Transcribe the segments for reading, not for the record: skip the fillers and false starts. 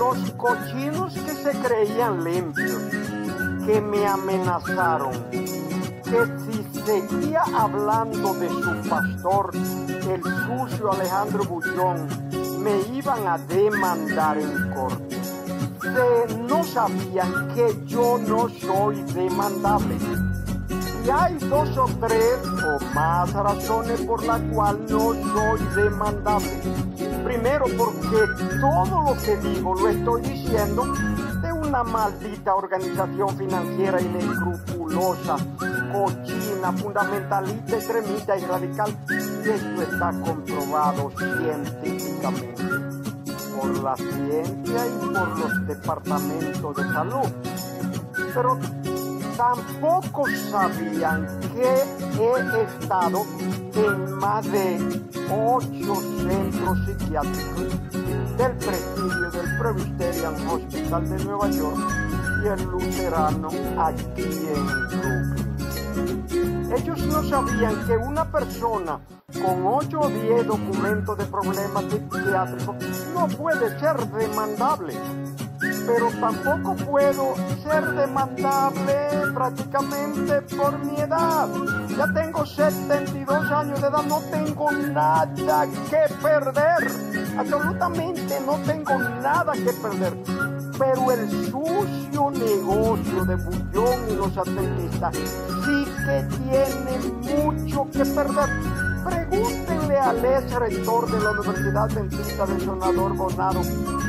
los cochinos que se creían limpios, que me amenazaron, que si seguía hablando de su pastor, el sucio Alejandro Bullón, me iban a demandar en corte. No sabían que yo no soy demandable. Y hay 2 o 3 o más razones por las cuales no soy demandable. Primero, porque todo lo que digo lo estoy diciendo de una maldita organización financiera inescrupulosa, cochina, fundamentalista, extremista y radical. Y esto está comprobado científicamente por la ciencia y por los departamentos de salud. Pero tampoco sabían que he estado en más de 8 centros psiquiátricos del Presidio del Presbyterian Hospital de Nueva York y el Luterano aquí en Brooklyn. Ellos no sabían que una persona con 8 o 10 documentos de problemas psiquiátricos no puede ser demandable. Pero tampoco puedo ser demandable prácticamente por mi edad. Ya tengo 72 años de edad, no tengo nada que perder. Absolutamente no tengo nada que perder. Pero el sucio negocio de Bullón y los adventistas sí que tiene mucho que perder. Pregúntenle al ex rector de la Universidad Adventista de Sonador Bonao,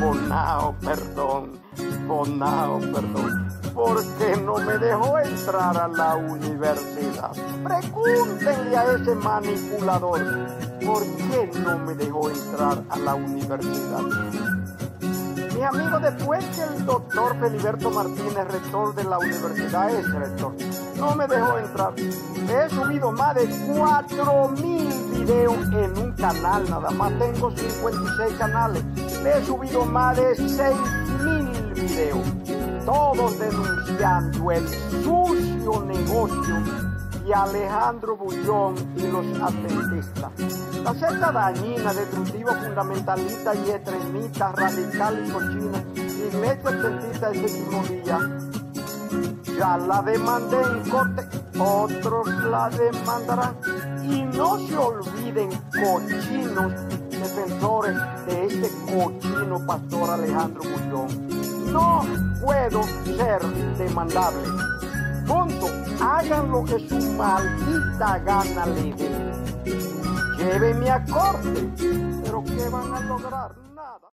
porque no me dejó entrar a la universidad. Pregúntenle a ese manipulador, ¿por qué no me dejó entrar a la universidad? Mi amigo, después que el doctor Feliberto Martínez, rector de la universidad, es rector, no me dejó entrar. He subido más de 4.000 videos en un canal, nada más tengo 56 canales. Le he subido más de 6.000 videos, todos denunciando el sucio negocio de Alejandro Bullón y los adventistas. La secta dañina, destructiva, fundamentalista y extremista, radical y cochina, Iglesia Adventista del Séptimo Día, ya la demandé en corte, otros la demandarán. Y no se olviden, cochinos defensores de este cochino pastor Alejandro Bullón, no puedo ser demandable. Punto. Hagan lo que su maldita gana le dé. Llévenme a corte. ¿Pero qué van a lograr? Nada.